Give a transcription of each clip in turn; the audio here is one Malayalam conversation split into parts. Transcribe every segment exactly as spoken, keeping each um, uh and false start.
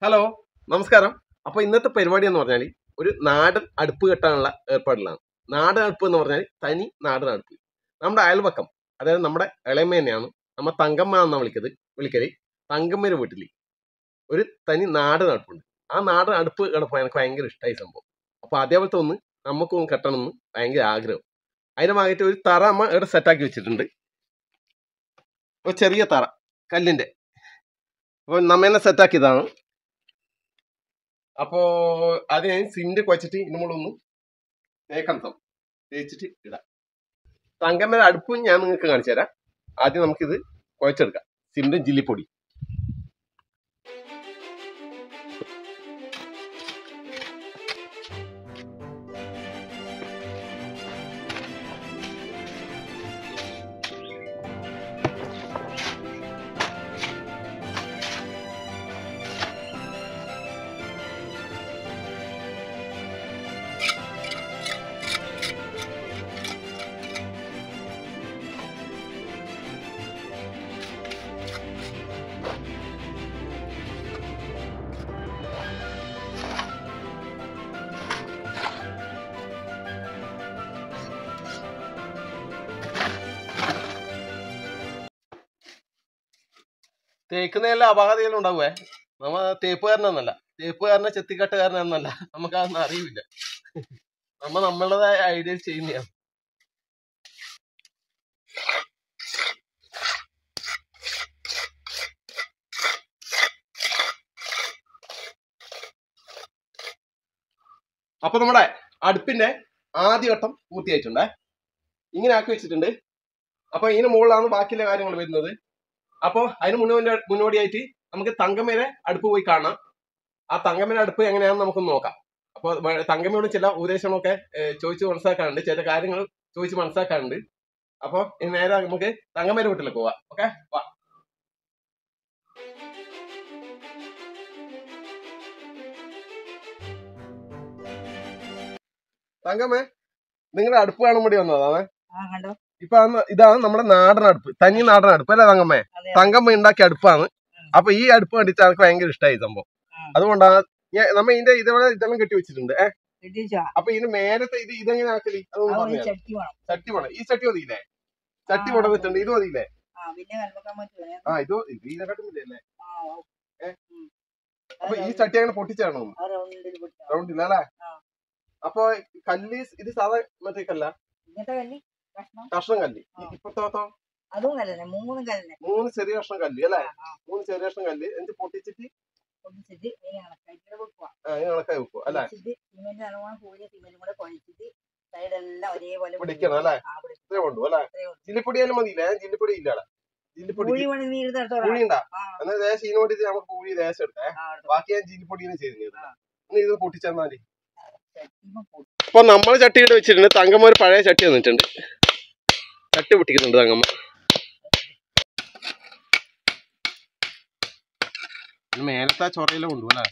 ഹലോ നമസ്കാരം. അപ്പോൾ ഇന്നത്തെ പരിപാടി എന്ന് പറഞ്ഞാൽ ഒരു നാടൻ അടുപ്പ് കെട്ടാനുള്ള ഏർപ്പാടിലാണ്. നാടൻ അടുപ്പ് എന്ന് പറഞ്ഞാൽ തനി നാടൻ അടുപ്പ്. നമ്മുടെ അയൽപക്കം, അതായത് നമ്മുടെ ഇളയമ്മ തന്നെയാണ്, നമ്മ തങ്കമ്മ എന്നാണ് വിളിക്കത് വിളിക്കല് തങ്കമ്മയുടെ വീട്ടിൽ ഒരു തനി നാടൻ അടുപ്പുണ്ട്. ആ നാടൻ അടുപ്പ് കിടപ്പോൾ എനിക്ക് ഭയങ്കര ഇഷ്ടമായി സംഭവം. അപ്പോൾ അതേപോലത്തെ ഒന്ന് നമുക്കൊന്ന് കെട്ടണമെന്ന് ഭയങ്കര ആഗ്രഹം. അതിന് ഭാഗമായിട്ട് ഒരു തറ അമ്മ ഇവിടെ സെറ്റാക്കി വെച്ചിട്ടുണ്ട്. ഒരു ചെറിയ തറ കല്ലിൻ്റെ. അപ്പോൾ നമ്മ തന്നെ സെറ്റാക്കിയതാണ്. അപ്പോൾ അത് ഞാൻ സിമെന്റ് കുഴച്ചിട്ട് നമ്മളൊന്ന് തേക്കണം, തേച്ചിട്ട് ഇടാം. തങ്കമ്മയുടെ അടുപ്പും ഞാൻ നിങ്ങൾക്ക് കാണിച്ചു തരാം. ആദ്യം നമുക്കിത് കുഴച്ചെടുക്കാം. സിമെന്റും ജില്ലിപ്പൊടി. തേക്കുന്നതെല്ലാം അപാകതയെല്ലാം ഉണ്ടാവുവേ. നമ്മ തേപ്പുകാരനൊന്നല്ല, തേപ്പുകാരനെ ചെത്തിക്കട്ടുകാരനൊന്നല്ല, നമുക്കതൊന്നും അറിയില്ല. നമ്മ നമ്മളുടേതായ ഐഡിയ ചെയ്യുന്നതാണ്. അപ്പൊ നമ്മുടെ അടുപ്പിന്റെ ആദ്യ ഘട്ടം പൂർത്തിയായിട്ടുണ്ടേ. ഇങ്ങനെ ആക്കി വെച്ചിട്ടുണ്ട്. അപ്പൊ ഇതിന് മുകളിലാണ് ബാക്കിയുള്ള കാര്യങ്ങൾ വരുന്നത്. അപ്പോൾ അതിന് മുന്നോടി മുന്നോടിയായിട്ട് നമുക്ക് തങ്കമ്മയുടെ അടുപ്പ് പോയി കാണാം. ആ തങ്കമ്മയുടെ അടുപ്പ് എങ്ങനെയാണെന്ന് നമുക്കൊന്ന് നോക്കാം. അപ്പോൾ തങ്കമ്മയോട് ചില ഉപദേശങ്ങളൊക്കെ ചോദിച്ച് മനസ്സിലാക്കാനുണ്ട്, ചില കാര്യങ്ങൾ ചോദിച്ച് മനസ്സിലാക്കാനുണ്ട്. അപ്പോൾ നേരെ നമുക്ക് തങ്കമ്മയുടെ വീട്ടിലേക്ക് പോവാം. ഓക്കെ, വാ. തങ്കമ്മേ, നിങ്ങളുടെ അടുപ്പ് കാണാൻ വേണ്ടി വന്നതാണ്. ഇപ്പൊ ഇതാണ് നമ്മുടെ നാടൻ അടുപ്പ്, തനി നാടൻ അടുപ്പ് അല്ലേ തങ്കമ്മേ? തങ്കമ്മ ഉണ്ടാക്കിയ അടുപ്പാണ്. അപ്പൊ ഈ അടുപ്പ് കണ്ടിട്ട് എനിക്ക് ഭയങ്കര ഇഷ്ടമായി സംഭവം. അതുകൊണ്ടാണ് നമ്മ ഇതിന്റെ ഇതേപോലെ ഇതെല്ലാം കെട്ടി വെച്ചിട്ടുണ്ട്. ഏഹ് അപ്പൊ ഇതിന് മേലത്തെ ഇത് ഇതെങ്ങനെ ആക്കല് അതൊന്നും പറഞ്ഞു. ചട്ടി വേണം. ഈ ചട്ടി മതിയില്ലേ? ചട്ടി കൊണ്ടുവന്നിട്ടുണ്ട്. ഇത് മതിയില്ലേ? ആ ഇത് ഇത് ഇതിനെ കട്ടുന്നില്ലേ? ഏഹ് അപ്പൊ ഈ ചട്ടി അങ്ങനെ പൊട്ടിച്ചാണോ? റൗണ്ടില്ല അല്ലേ? അപ്പൊ കല്ല് ഇത് സാധാ മറ്റേ കല്ല, കഷ്ണം കല്ല്. ഇപ്പത്തോ മൂന്ന് ചെറിയ കഷ്ണം കല്ല് അല്ലേ? മൂന്ന് ചെറിയ കഷ്ണം കല്ല് എന്നിട്ട് പൊട്ടിച്ചിട്ട് കണക്കായി വെക്കുക അല്ലേ? പിടിക്കണം അല്ലേ? ഇത്രേ കൊണ്ടു അല്ലേ? ജില്ലിപ്പൊടി ആയാലും മതിയില്ലേ? ജില്ലിപ്പൊടി ഇല്ല, ജില്ലിപ്പൊടി പൂഴി ഉണ്ടാ എന്നാൽ ദേശം ഇതിന് വേണ്ടിട്ട് നമുക്ക് പൂഴി ദേശം എടുത്തേ. ബാക്കി ഞാൻ ജില്ലിപ്പൊടിയാണ് ചെയ്ത് ഇത് പൊട്ടിച്ചെന്നാല്. അപ്പൊ നമ്മൾ ചട്ടി ഇട്ട് വെച്ചിട്ടുണ്ട്. തങ്കമ്മ ഒരു പഴയ ചട്ടി വന്നിട്ടുണ്ട്. ചട്ടി പൊട്ടിക്കുന്നുണ്ട് തങ്കമ്മ. മേലത്തെ ചൊറയിലും കൊണ്ടു അല്ലേ?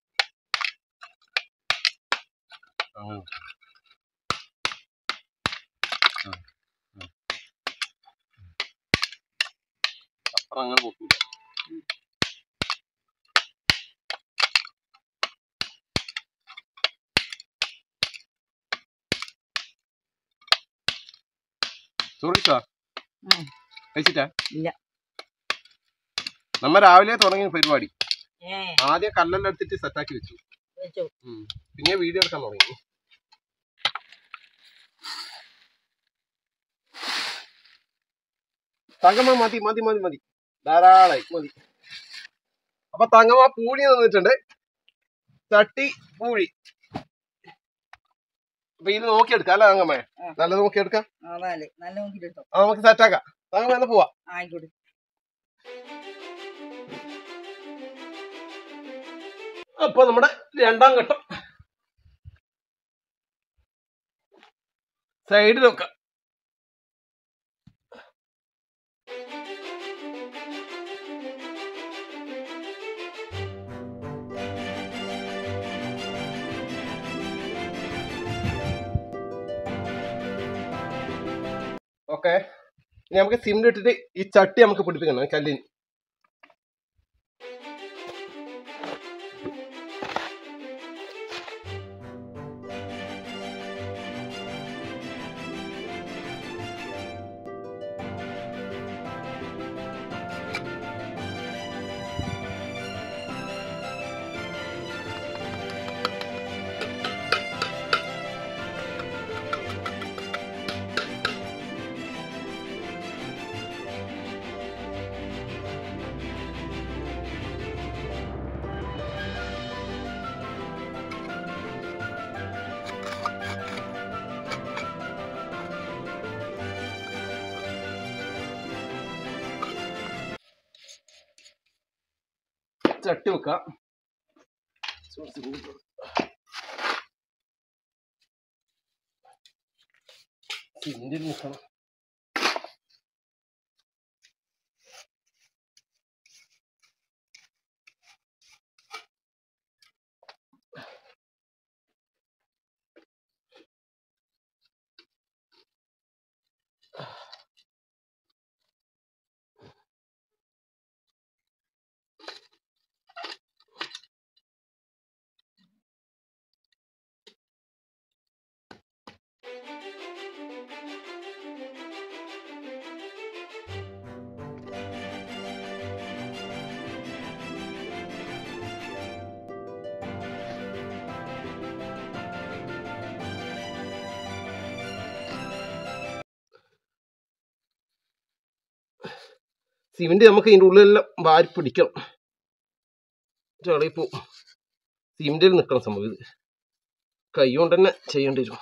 അപ്പുറം അങ്ങനെ പൊട്ടൂല. ചോറിച്ചാ കഴിച്ചിട്ടാ? നമ്മ രാവിലെ തുടങ്ങിയ പരിപാടി. ആദ്യം കല്ലെല്ലാം എടുത്തിട്ട് സെറ്റാക്കി വെച്ചു, പിന്നെ വീഡിയോ എടുക്കാൻ തുടങ്ങി. തങ്കമ്മ മതി മതി മതി മതി ധാരാളായി മതി. അപ്പൊ തങ്കമ്മ പൂഴി നിന്നിട്ടുണ്ട്. ചട്ടി പൂഴി. അപ്പൊ ഇത് നോക്കിയെടുക്കാം അല്ലേ തങ്കമ്മേ? നല്ലത് നോക്കിയെടുക്കാം. നമുക്ക് സെറ്റാക്കാം. തങ്കമ്മ എന്നാ പോവാ. അപ്പൊ നമ്മുടെ രണ്ടാം ഘട്ടം സൈഡിൽ നോക്കാം. ഓക്കെ, ഇനി നമുക്ക് സിമെന്റ് ഇട്ടിട്ട് ഈ ചട്ടി നമുക്ക് പിടിപ്പിക്കണം കല്ലിന്. ചട്ടി വെക്കാം. സിലിണ്ടർ നിൽക്കണം. സിമെന്റ് നമുക്ക് ഇതിൻ്റെ ഉള്ളിലെല്ലാം വാരി പിടിക്കണം. ചളിപ്പോ സിമെന്റിൽ നിൽക്കണം സംഭവം. ഇത് കൈ കൊണ്ട് തന്നെ ചെയ്യേണ്ടി വരും.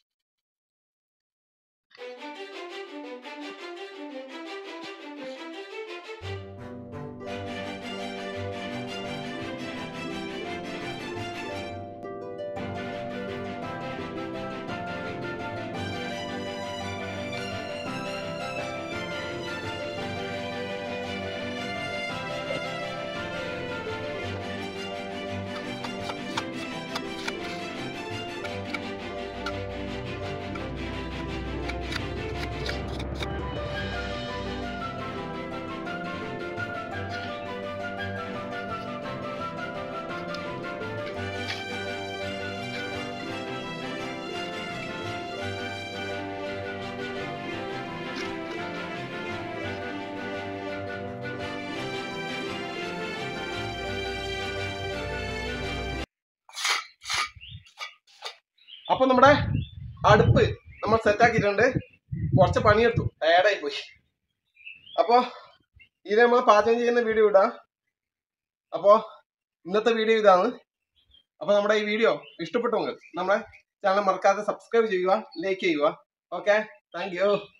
അപ്പൊ നമ്മുടെ അടുപ്പ് നമ്മൾ സെറ്റാക്കിയിട്ടുണ്ട്. കുറച്ച് പണിയെടുത്തു, ടയർഡായി പോയി. അപ്പൊ ഇത് നമ്മൾ പാചകം ചെയ്യുന്ന വീഡിയോ ഇടാം. അപ്പോ ഇന്നത്തെ വീഡിയോ ഇതാണ്. അപ്പൊ നമ്മുടെ ഈ വീഡിയോ ഇഷ്ടപ്പെട്ടെങ്കിൽ നമ്മുടെ ചാനൽ മറക്കാതെ സബ്സ്ക്രൈബ് ചെയ്യുക, ലൈക്ക് ചെയ്യുക. Okay, thank U.